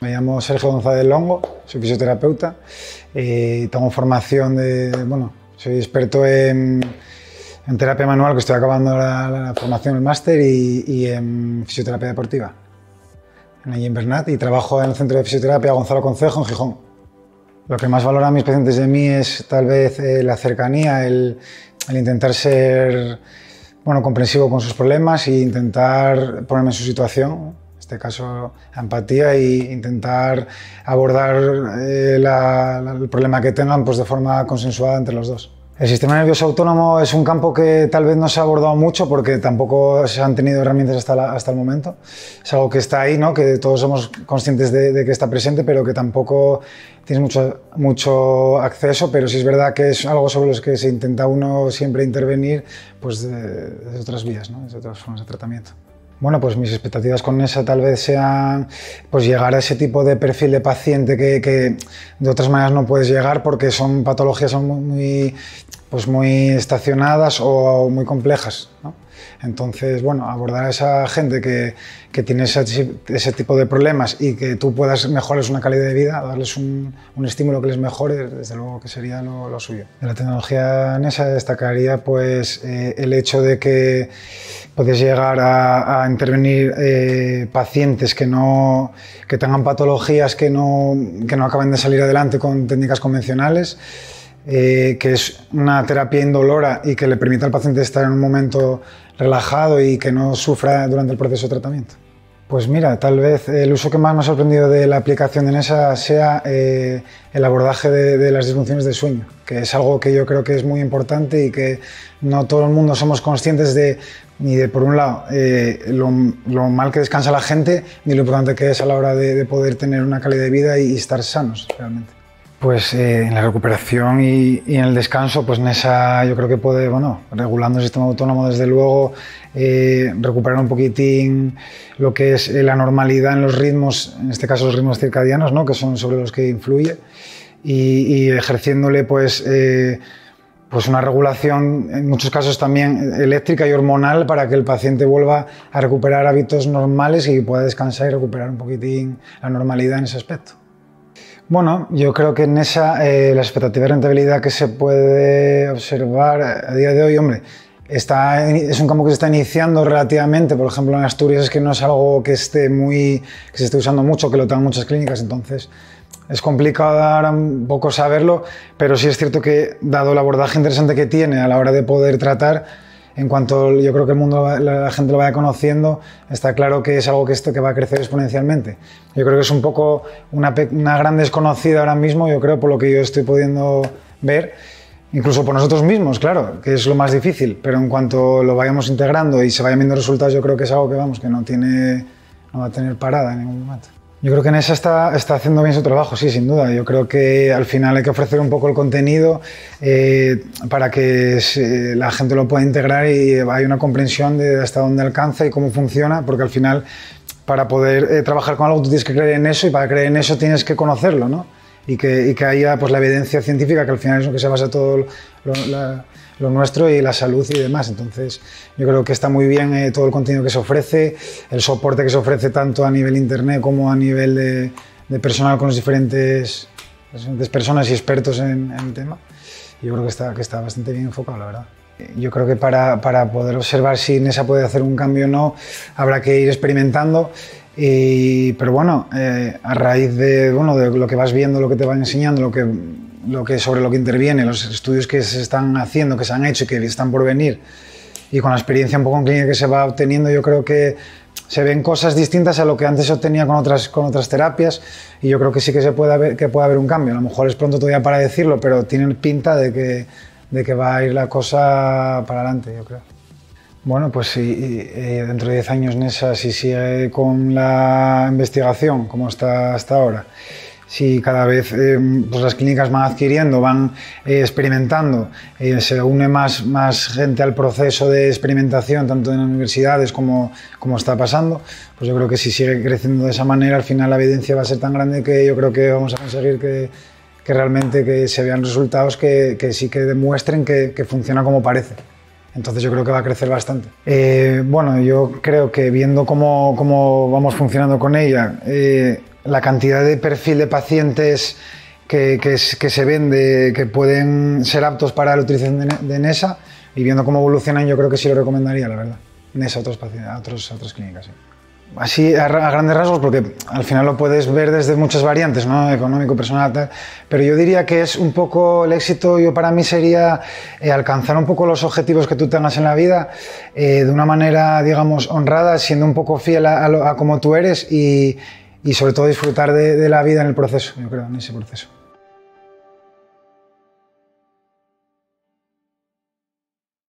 Me llamo Sergio González Longo, soy fisioterapeuta, tengo formación soy experto en terapia manual, que estoy acabando la formación, el máster, y en fisioterapia deportiva, en la Gimbernat, y trabajo en el centro de fisioterapia Gonzalo Concejo, en Gijón. Lo que más valoran mis pacientes de mí es tal vez la cercanía, el intentar ser comprensivo con sus problemas e intentar ponerme en su situación. En este caso, la empatía, e intentar abordar el problema que tengan de forma consensuada entre los dos. El sistema nervioso autónomo es un campo que tal vez no se ha abordado mucho porque tampoco se han tenido herramientas hasta el momento. Es algo que está ahí, ¿no? Que todos somos conscientes de que está presente, pero que tampoco tienes mucho acceso, pero sí es verdad que es algo sobre los que se intenta uno siempre intervenir desde otras vías, ¿no? Desde otras formas de tratamiento. Bueno, pues mis expectativas con Nessa tal vez sean llegar a ese tipo de perfil de paciente que de otras maneras no puedes llegar porque son patologías muy estacionadas o muy complejas, ¿no? Entonces, abordar a esa gente que tiene ese tipo de problemas y que tú puedas mejorarles una calidad de vida, darles un estímulo que les mejore, desde luego que sería lo suyo. De la tecnología Nessa destacaría el hecho de que puedes llegar a intervenir pacientes que tengan patologías que no acaben de salir adelante con técnicas convencionales, que es una terapia indolora y que le permite al paciente estar en un momento relajado y que no sufra durante el proceso de tratamiento. Pues mira, tal vez el uso que más me ha sorprendido de la aplicación de Nessa sea el abordaje de las disfunciones del sueño, que es algo que yo creo que es muy importante y que no todo el mundo somos conscientes ni de, por un lado, lo mal que descansa la gente, ni lo importante que es a la hora de poder tener una calidad de vida y estar sanos realmente. Pues en la recuperación y en el descanso, pues Nessa yo creo que puede, regulando el sistema autónomo, desde luego, recuperar un poquitín lo que es la normalidad en los ritmos, en este caso los ritmos circadianos, ¿no? Que son sobre los que influye, y ejerciéndole una regulación, en muchos casos también eléctrica y hormonal, para que el paciente vuelva a recuperar hábitos normales y pueda descansar y recuperar un poquitín la normalidad en ese aspecto. Bueno, yo creo que en esa la expectativa de rentabilidad que se puede observar a día de hoy, es un campo que se está iniciando relativamente. Por ejemplo, en Asturias es que no es algo que se esté usando mucho, que lo tengan muchas clínicas, entonces es complicado ahora un poco saberlo, pero sí es cierto que, dado el abordaje interesante que tiene a la hora de poder tratar, en cuanto yo creo que el mundo, la gente lo vaya conociendo, está claro que es algo que va a crecer exponencialmente. Yo creo que es un poco una gran desconocida ahora mismo, yo creo, por lo que yo estoy pudiendo ver, incluso por nosotros mismos, claro, que es lo más difícil, pero en cuanto lo vayamos integrando y se vayan viendo resultados, yo creo que es algo que no va a tener parada en ningún momento. Yo creo que Nessa está haciendo bien su trabajo, sí, sin duda. Yo creo que al final hay que ofrecer un poco el contenido para que la gente lo pueda integrar y hay una comprensión de hasta dónde alcanza y cómo funciona, porque al final, para poder trabajar con algo, tú tienes que creer en eso, y para creer en eso tienes que conocerlo, ¿no? Y que haya la evidencia científica, que al final es lo que se basa todo lo nuestro y la salud y demás. Entonces yo creo que está muy bien todo el contenido que se ofrece, el soporte que se ofrece tanto a nivel internet como a nivel de personal con las diferentes personas y expertos en el tema. Yo creo que está bastante bien enfocado, la verdad. Yo creo que para poder observar si Nessa puede hacer un cambio o no, habrá que ir experimentando. Pero a raíz de lo que vas viendo, lo que te van enseñando, sobre lo que interviene, los estudios que se están haciendo, que se han hecho y que están por venir, y con la experiencia un poco en clínica que se va obteniendo, yo creo que se ven cosas distintas a lo que antes se obtenía con otras terapias, y yo creo que sí que puede haber un cambio. A lo mejor es pronto todavía para decirlo, pero tiene pinta de que va a ir la cosa para adelante, yo creo. Bueno, pues si dentro de 10 años Nessa, si sigue con la investigación como está hasta ahora, si cada vez las clínicas van adquiriendo, van experimentando, se une más gente al proceso de experimentación, tanto en las universidades como está pasando, pues yo creo que si sigue creciendo de esa manera, al final la evidencia va a ser tan grande que yo creo que vamos a conseguir que realmente que se vean resultados que sí que demuestren que funciona como parece. Entonces yo creo que va a crecer bastante. Yo creo que viendo cómo vamos funcionando con ella, la cantidad de perfil de pacientes que se ven que pueden ser aptos para la utilización de NESA, y viendo cómo evolucionan, yo creo que sí lo recomendaría, la verdad, NESA a otras clínicas. Sí. Así a grandes rasgos, porque al final lo puedes ver desde muchas variantes, ¿no? Económico, personal, tal, pero yo diría que es un poco el éxito, para mí sería alcanzar un poco los objetivos que tú tengas en la vida de una manera, digamos, honrada, siendo un poco fiel a como tú eres y sobre todo disfrutar de la vida en el proceso, yo creo, en ese proceso.